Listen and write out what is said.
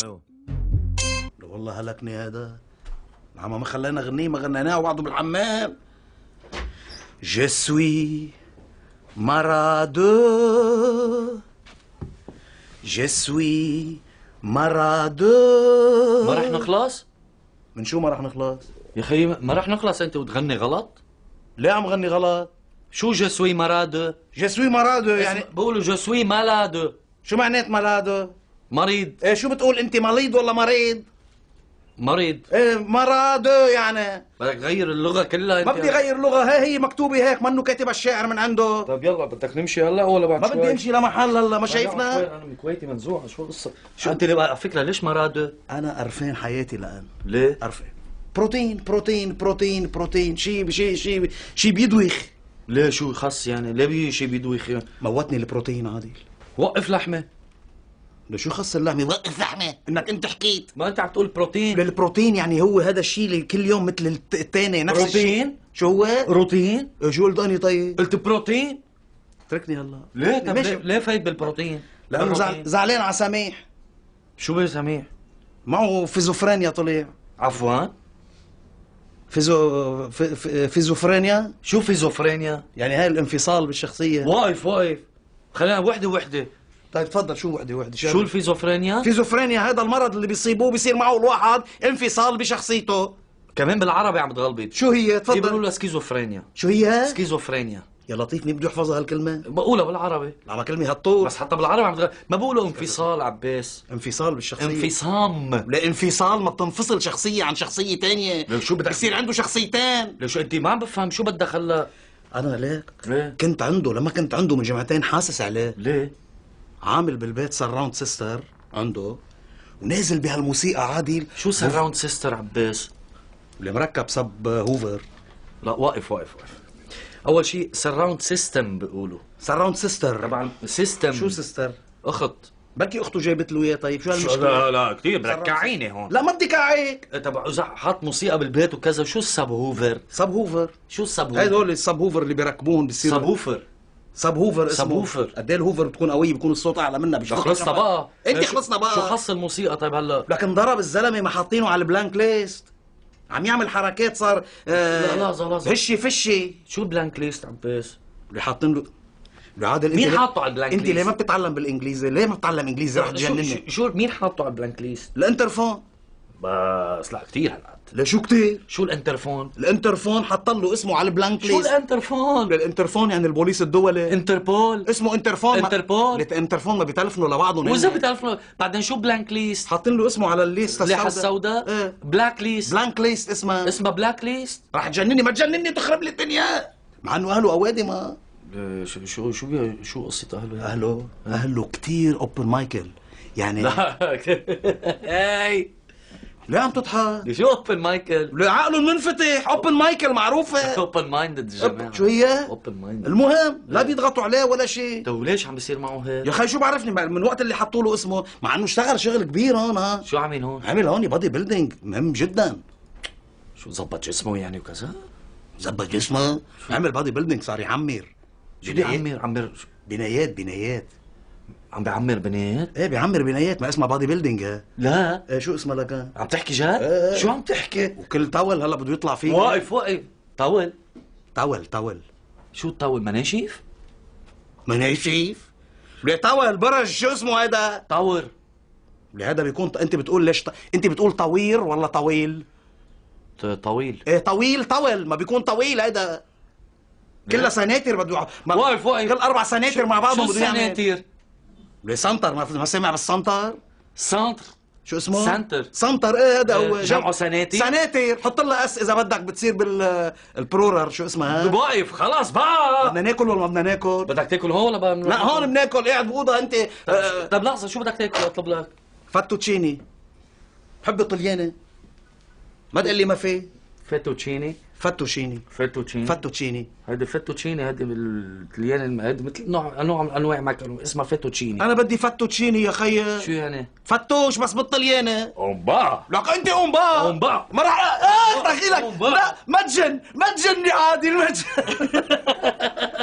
ايوه والله هلكني هذا. العمى ما خلانا غنيه، ما غنيناه وبعضه بالحمام. Je suis Maradou. Je suis Maradou. ما رح نخلص؟ من شو ما رح نخلص؟ يا خيي ما رح نخلص انت وتغني غلط؟ ليه عم غني غلط؟ شو جسوي مراد؟ Je suis Maradou يعني بقولوا جسوي مالاد. شو معنات مالادو؟ مريض. ايه شو بتقول انت، مريض ولا مريض؟ مريض. ايه مرادو يعني. بدك تغير اللغة كلها انت. ما بدي غير لغة، هي مكتوبة هيك، منه كاتبها الشاعر من عنده. طيب يلا بدك نمشي هلا ولا بعد ما شوي؟ بدي امشي لمحل هلا، ما شايفنا؟ انا من كويتي منزوعة، شو القصة؟ شو انت على فكرة ليش مراد؟ انا قرفان حياتي الان. ليه؟ قرفان. بروتين شي بيدوخ. ليه شو خص يعني؟ ليه شي بيدوخ يعني؟ موتني البروتين عادل. وقف لحمة. شو خص اللحمة؟ وقف لحمة، انك انت حكيت. ما انت عم تقول بروتين. البروتين يعني هو هذا الشيء اللي كل يوم مثل الثاني نفس الشيء. بروتين؟ شو هو؟ روتين؟ شو قلتني طيب؟ قلت بروتين؟ اتركني هلا. ليه؟ طب ليه فايت بالبروتين؟ لانه زعلان على سميح. شو بسميح؟ معه فيزوفرينيا طلع. عفوا؟ فيزوفرينيا شو فيزوفرينيا؟ يعني هاي الانفصال بالشخصية. واقف خلينا وحدة. طيب تفضل، شو وحدة شو الفيزوفرينيا؟ فيزوفرينيا هذا المرض اللي بيصيبوه بيصير معه الواحد انفصال بشخصيته. كمان بالعربي عم تغلبط. شو هي؟ تفضل. بيقولوا لها سكيزوفرينيا. شو هي؟ سكيزوفرينيا. يا لطيف مين بده يحفظها هالكلمة؟ بقولها بالعربي. على كلمة هالطول. بس حتى بالعربي عم ما بقولوا انفصال عباس. انفصال بالشخصية. انفصام. لا انفصال ما بتنفصل شخصية عن شخصية تانية. شو بدك؟ بصير عنده شخصيتين. ليش انت ما عم بفهم شو بدك هلا؟ انا ليك ليه؟ كنت عنده، لما كنت عنده من جمعتين حاسس عليه. ليه؟ عامل بالبيت سراوند سيستر عنده ونازل بهالموسيقى عادل. شو سراوند سيستر عباس؟ اللي مركب سب هوفر. لا واقف. اول شيء سراوند سيستم بيقولوا. سراوند سيستر طبعا سيستم. شو سيستر؟ اخت. بلكي اخته جايبت له اياه. طيب شو هالمشكله؟ لا كثير بدك كعيني هون. لا ما بدي كعيك. طبعا اذا حط موسيقى بالبيت وكذا. شو السب هوفر؟ سب هوفر. شو السب هوفر؟ هدول السب هوفر اللي بيركبون بيصير سب هوفر. سب هوفر اسمه. سب هوفر. قد ايه الهوفر بتكون قويه، بيكون الصوت اعلى منها. خلصنا بقى. انت خلصنا بقى. شو خص الموسيقى طيب هلا؟ لكن ضرب الزلمه ما حاطينه على البلانك ليست. عم يعمل حركات صار لا هشي فشي. شو بلانك ليست عباس؟ اللي حاطين له عادل. مين حاطه على البلانك ليست؟ انت ليه ما بتتعلم بالانجليزي؟ ليه ما بتتعلم انجليزي؟ رح تجنني. شو مين حاطه على البلانك ليست؟ الانترفون. بس لا كثير هالقد. لا شو كثير؟ شو الانترفون؟ الانترفون حط له اسمه على البلانك ليست. شو الانترفون؟ الانترفون يعني البوليس الدولي. انتربول. اسمه انترفون. انتربول. الانترفون ما بيتلفنوا لبعضهم. واذا بتعرفوا بعدين شو بلانك ليست؟ حاطين له اسمه على الليست الليحه السوداء. ايه بلاك ليست. بلانك ليست اسمها بلاك ليست. رح تجنني. ما تجنني تخرب لي الدنيا. مع انه اهله اوادي. ما شو قصة اهله كثير اوبن مايكل يعني. لا هاي ليه عم تضحك؟ شو اوبن مايكل؟ عقله المنفتح. اوبن مايكل معروفه. اوبن مايندد يا جماعه. شو هي؟ اوبن مايندد. المهم لا بيضغطوا عليه ولا شيء. طيب وليش عم بيصير معه هيك؟ يا اخي شو بعرفني من وقت اللي حطوا له اسمه، مع انه اشتغل شغل كبير هون. ها شو عامل هون؟ عمل هون بادي بيلدينج مهم جدا. شو زبط جسمه يعني وكذا؟ زبط جسمه. عمل بادي بيلدينج صار يعمر. شو بيعمر؟ بنايات. عم بيعمر بنايات؟ ايه بيعمر بنايات. ما اسمها بادي بيلدينج. لا ايه شو اسمها لك؟ عم تحكي جد؟ شو عم تحكي؟ وكل طول هلا بده يطلع فيه. واقف طول. شو الطول؟ مناشيف؟ مناشيف؟ ليه طول برج؟ شو اسمه هذا؟ طور. هذا بيكون انت بتقول ليش انت بتقول طوير ولا طويل؟ طويل. ايه طويل طول ما بيكون طويل. هذا كلها سناتر بده واقف كل 4 سناتر مع بعضهم بده يعمل. شو السناتر؟ ليه سنتر؟ ما سمع بالسنتر؟ سنتر. شو اسمه؟ سنتر. ايه هذا هو جمعه سناتر. حط لها اس اذا بدك بتصير بالبرورر. شو اسمها؟ واقف خلاص بقى. بدنا ناكل ولا ما بدنا ناكل؟ بدك تاكل هون ولا لا هون بناكل. قاعد بأوضة انت. طب لحظه شو بدك تاكل اطلب لك؟ فاتوتشيني. بحب طلياني. ما تقول لي ما في. فيتوتشيني. هيدي فيتوتشيني. هيدي بالطليان. هيدي مثل نوع من انواع ماكرون اسمها فيتوتشيني. انا بدي فاتوتشيني يا خيي. شو يعني؟ فتوش بس بالطلياني. اومبا. لك انت اومبا. ما راح احكي لك. لا ما تجني عادل. ما تجن